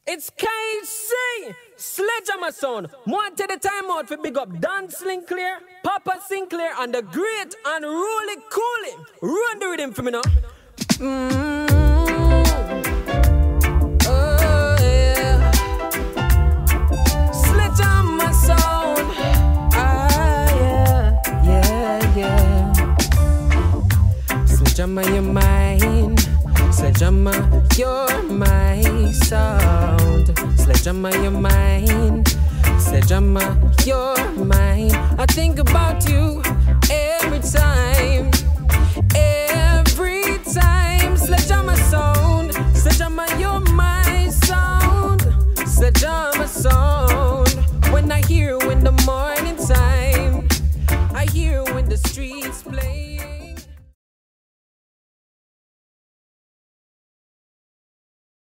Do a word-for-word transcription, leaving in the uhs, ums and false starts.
It's K C, Sledgehammer Sound. Want to the time out for big up Dan SINCLAIR, Papa SINCLAIR, and the great and Rolly Cooley. Run the rhythm for me now. Mm-hmm. Oh yeah. Sledgehammer Sound. Ah yeah, yeah, yeah. Sledgehammer, you're mine. Sledgehammer, you're my sound. Sledgehammer, you're mine. Sledgehammer, you're mine. I think about you